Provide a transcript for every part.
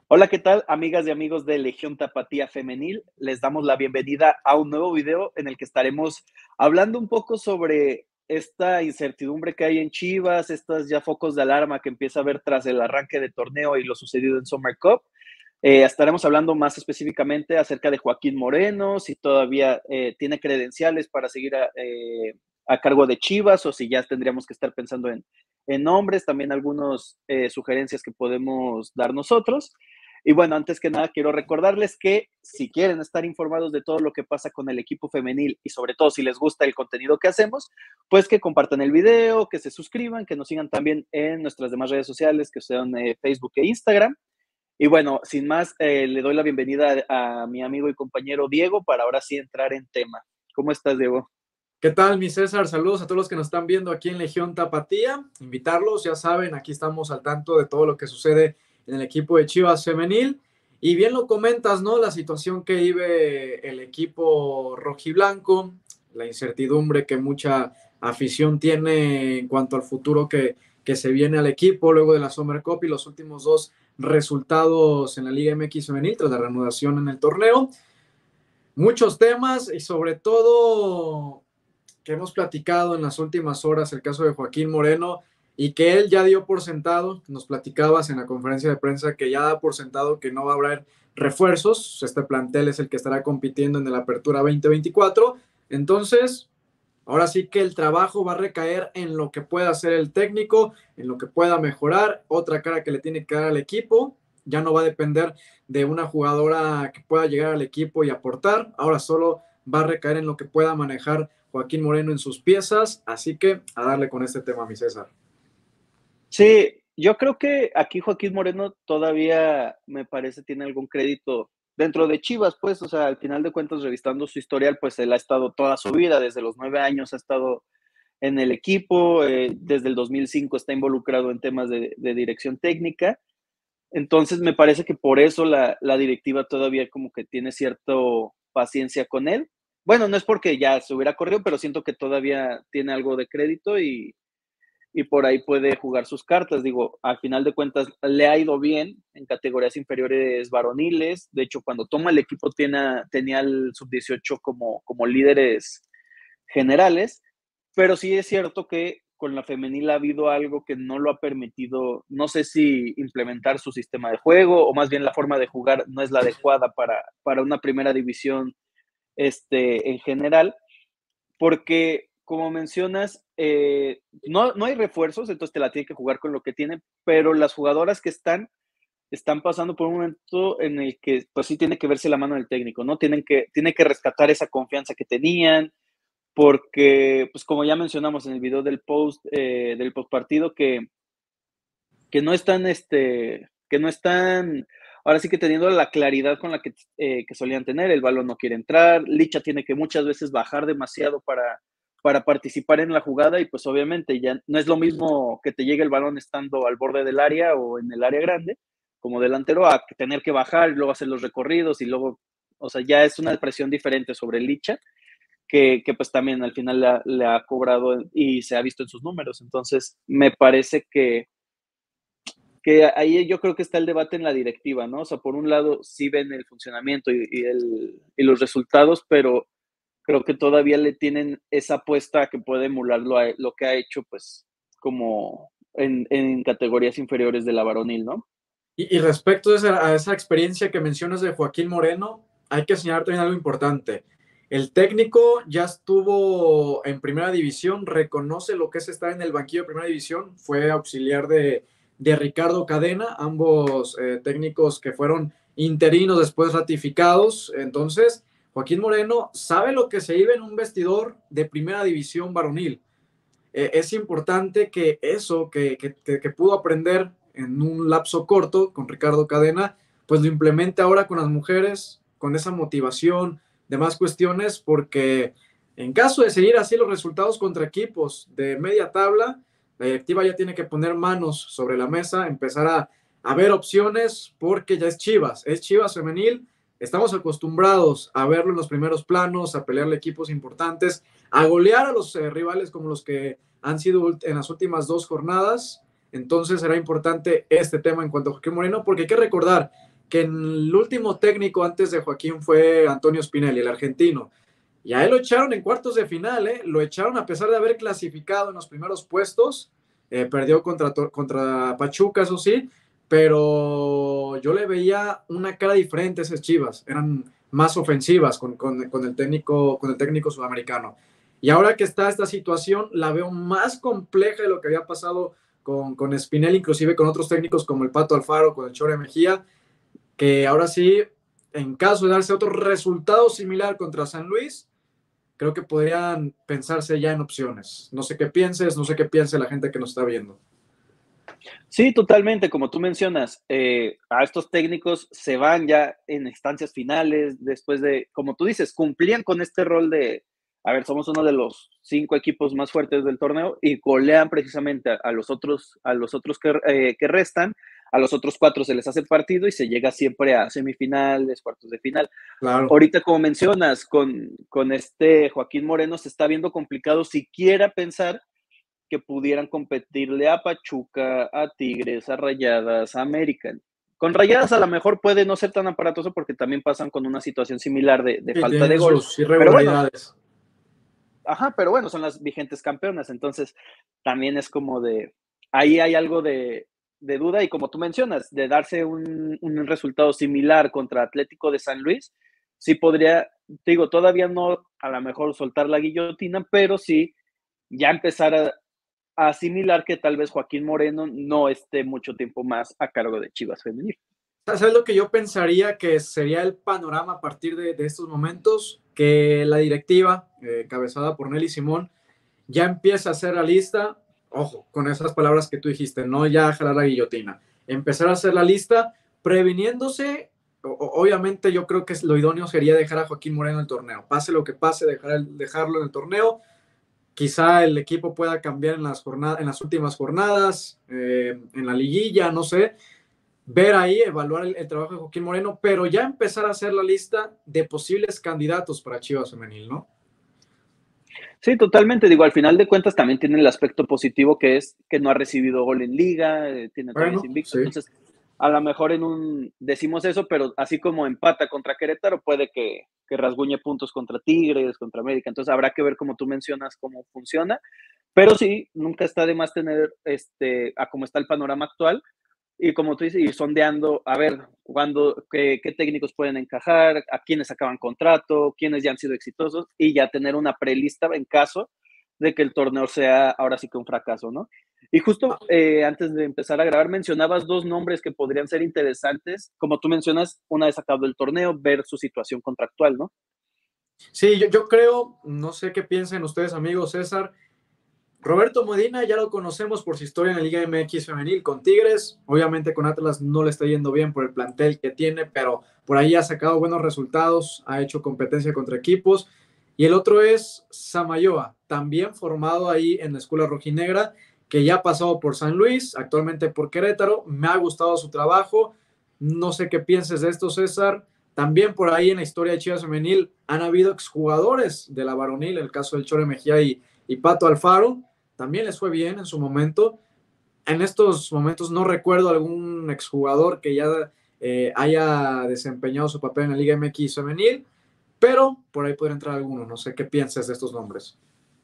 Hola, ¿qué tal, amigas y amigos de Legión Tapatía Femenil? Les damos la bienvenida a un nuevo video en el que estaremos hablando un poco sobre esta incertidumbre que hay en Chivas, estos ya focos de alarma que empieza a haber tras el arranque de torneo y lo sucedido en Summer Cup. Estaremos hablando más específicamente acerca de Joaquín Moreno, si todavía tiene credenciales para seguir a cargo de Chivas o si ya tendríamos que estar pensando en nombres, también algunas sugerencias que podemos dar nosotros. Y bueno, antes que nada, quiero recordarles que si quieren estar informados de todo lo que pasa con el equipo femenil y sobre todo si les gusta el contenido que hacemos, pues que compartan el video, que se suscriban, que nos sigan también en nuestras demás redes sociales, que sean Facebook e Instagram. Y bueno, sin más, le doy la bienvenida a mi amigo y compañero Diego para ahora sí entrar en tema. ¿Cómo estás, Diego? ¿Qué tal, mi César? Saludos a todos los que nos están viendo aquí en Legión Tapatía. Invitarlos, ya saben, aquí estamos al tanto de todo lo que sucede en el equipo de Chivas Femenil. Y bien lo comentas, ¿no? La situación que vive el equipo rojiblanco, la incertidumbre que mucha afición tiene en cuanto al futuro que se viene al equipo luego de la Summer Cup y los últimos dos resultados en la Liga MX Femenil tras la reanudación en el torneo. Muchos temas y sobre todo que hemos platicado en las últimas horas, el caso de Joaquín Moreno, y que él ya dio por sentado, nos platicabas en la conferencia de prensa que ya da por sentado que no va a haber refuerzos, este plantel es el que estará compitiendo en la Apertura 2024, entonces ahora sí que el trabajo va a recaer en lo que pueda hacer el técnico, en lo que pueda mejorar, otra cara que le tiene que dar al equipo, ya no va a depender de una jugadora que pueda llegar al equipo y aportar, ahora solo va a recaer en lo que pueda manejar Joaquín Moreno en sus piezas, así que a darle con este tema, mi César. Sí, yo creo que aquí Joaquín Moreno todavía me parece tiene algún crédito dentro de Chivas, pues, o sea, al final de cuentas, revisando su historial, pues él ha estado toda su vida, desde los 9 años ha estado en el equipo, desde el 2005 está involucrado en temas de dirección técnica. Entonces, me parece que por eso la directiva todavía como que tiene cierta paciencia con él. Bueno, no es porque ya se hubiera corrido, pero siento que todavía tiene algo de crédito y por ahí puede jugar sus cartas. Digo, al final de cuentas le ha ido bien en categorías inferiores varoniles. De hecho, cuando toma el equipo tenía el sub-18 como líderes generales, pero sí es cierto que con la femenil ha habido algo que no lo ha permitido, no sé si implementar su sistema de juego o más bien la forma de jugar no es la adecuada para una primera división en general, porque como mencionas, no hay refuerzos, entonces te la tiene que jugar con lo que tiene, pero las jugadoras que están pasando por un momento en el que pues sí tiene que verse la mano del técnico, ¿no? Tiene que rescatar esa confianza que tenían, porque, pues como ya mencionamos en el video del post partido, que no están, que no están, ahora sí que teniendo la claridad con la que solían tener, el balón no quiere entrar, Licha tiene que muchas veces bajar demasiado para participar en la jugada y pues obviamente ya no es lo mismo que te llegue el balón estando al borde del área o en el área grande como delantero a tener que bajar y luego hacer los recorridos y luego, o sea, ya es una presión diferente sobre Licha que pues también al final le ha cobrado y se ha visto en sus números. Entonces, me parece que ahí yo creo que está el debate en la directiva, ¿no? O sea, por un lado sí ven el funcionamiento y los resultados, pero creo que todavía le tienen esa apuesta que puede emular lo que ha hecho, pues, como en categorías inferiores de la varonil, ¿no? Y respecto a esa experiencia que mencionas de Joaquín Moreno, hay que señalar también algo importante. El técnico ya estuvo en primera división, reconoce lo que es estar en el banquillo de primera división, fue auxiliar de Ricardo Cadena, ambos técnicos que fueron interinos después ratificados. Entonces, Joaquín Moreno sabe lo que se vive en un vestidor de primera división varonil. Es importante que eso que pudo aprender en un lapso corto con Ricardo Cadena, pues lo implemente ahora con las mujeres, con esa motivación, demás cuestiones, porque en caso de seguir así los resultados contra equipos de media tabla, la directiva ya tiene que poner manos sobre la mesa, empezar a ver opciones, porque ya es Chivas femenil, estamos acostumbrados a verlo en los primeros planos, a pelearle equipos importantes, a golear a los rivales como los que han sido en las últimas dos jornadas. Entonces será importante este tema en cuanto a Joaquín Moreno, porque hay que recordar que el último técnico antes de Joaquín fue Antonio Spinelli, el argentino. Y a él lo echaron en cuartos de final, ¿eh? Lo echaron a pesar de haber clasificado en los primeros puestos. Perdió contra Pachuca, eso sí, pero yo le veía una cara diferente a esas Chivas. Eran más ofensivas con el técnico sudamericano. Y ahora que está esta situación, la veo más compleja de lo que había pasado con Spinelli, inclusive con otros técnicos como el Pato Alfaro, con el Chore Mejía, que ahora sí, en caso de darse otro resultado similar contra San Luis, creo que podrían pensarse ya en opciones. No sé qué pienses, no sé qué piense la gente que nos está viendo. Sí, totalmente, como tú mencionas, a estos técnicos se van ya en instancias finales, después de, como tú dices, cumplían con este rol de, a ver, somos uno de los 5 equipos más fuertes del torneo y golean precisamente a los otros que restan, a los otros 4 se les hace partido y se llega siempre a semifinales, cuartos de final. Claro. Ahorita, como mencionas, con este Joaquín Moreno se está viendo complicado siquiera pensar que pudieran competirle a Pachuca, a Tigres, a Rayadas, a América. Con Rayadas a lo mejor puede no ser tan aparatoso porque también pasan con una situación similar de Y falta de tienen gol. sus Pero bueno, irregularidades. ajá, pero bueno, son las vigentes campeonas. Entonces, también es como de, ahí hay algo de duda y como tú mencionas, de darse un resultado similar contra Atlético de San Luis, sí podría, te digo, todavía no a lo mejor soltar la guillotina, pero sí ya empezar a asimilar que tal vez Joaquín Moreno no esté mucho tiempo más a cargo de Chivas Femenil. ¿Sabes lo que yo pensaría que sería el panorama a partir de estos momentos? Que la directiva, cabezada por Nelly Simón, ya empieza a hacer la lista, ojo, con esas palabras que tú dijiste, no ya jalar la guillotina, empezar a hacer la lista previniéndose, obviamente yo creo que lo idóneo sería dejar a Joaquín Moreno en el torneo, pase lo que pase, dejarlo en el torneo, quizá el equipo pueda cambiar en las últimas jornadas, en la liguilla, no sé, ver ahí, evaluar el trabajo de Joaquín Moreno, pero ya empezar a hacer la lista de posibles candidatos para Chivas Femenil, ¿no? Sí, totalmente. Digo, al final de cuentas también tiene el aspecto positivo que es que no ha recibido gol en liga, tiene todavía ese Bueno, invicto. sí. Entonces, a lo mejor decimos eso, pero así como empata contra Querétaro, puede que rasguñe puntos contra Tigres, contra América. Entonces, habrá que ver, como tú mencionas, cómo funciona. Pero sí, nunca está de más tener, a cómo está el panorama actual, y como tú dices, ir sondeando, a ver, qué técnicos pueden encajar, a quiénes acaban contrato, quiénes ya han sido exitosos, y ya tener una prelista en caso de que el torneo sea ahora sí que un fracaso, ¿no? Y justo antes de empezar a grabar, mencionabas 2 nombres que podrían ser interesantes, como tú mencionas, una vez acabado el torneo, ver su situación contractual, ¿no? Sí, yo creo, no sé qué piensen ustedes, amigos, César. Roberto Medina ya lo conocemos por su historia en la Liga MX femenil con Tigres. Obviamente con Atlas no le está yendo bien por el plantel que tiene, pero por ahí ha sacado buenos resultados, ha hecho competencia contra equipos. Y el otro es Samayoa, también formado ahí en la Escuela Rojinegra, que ya ha pasado por San Luis, actualmente por Querétaro. Me ha gustado su trabajo. No sé qué pienses de esto, César. También por ahí en la historia de Chivas Femenil han habido exjugadores de la varonil, el caso del Chore Mejía y Pato Alfaro, también les fue bien en su momento. En estos momentos no recuerdo algún exjugador que ya haya desempeñado su papel en la Liga MX femenil, pero por ahí podría entrar alguno. No sé qué piensas de estos nombres.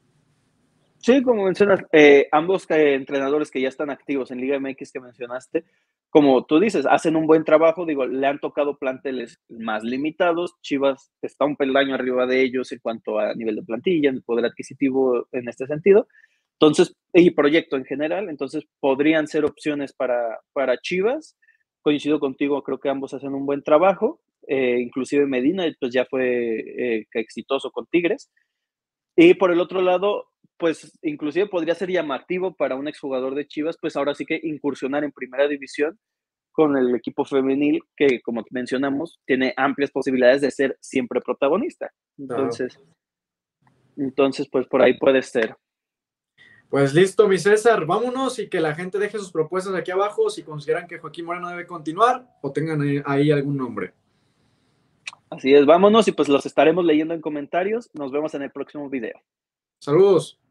Sí, como mencionas, ambos entrenadores que ya están activos en Liga MX que mencionaste, como tú dices, hacen un buen trabajo, digo, le han tocado planteles más limitados, Chivas está un peldaño arriba de ellos en cuanto a nivel de plantilla, en poder adquisitivo en este sentido, entonces, y proyecto en general, entonces podrían ser opciones para Chivas, coincido contigo, creo que ambos hacen un buen trabajo, inclusive Medina, pues ya fue exitoso con Tigres, y por el otro lado, pues inclusive podría ser llamativo para un exjugador de Chivas, pues ahora sí que incursionar en primera división con el equipo femenil que, como mencionamos, tiene amplias posibilidades de ser siempre protagonista. Claro. Entonces, pues por ahí puede ser. Pues listo, mi César, vámonos y que la gente deje sus propuestas aquí abajo si consideran que Joaquín Moreno debe continuar o tengan ahí algún nombre. Así es, vámonos y pues los estaremos leyendo en comentarios. Nos vemos en el próximo video. Saludos.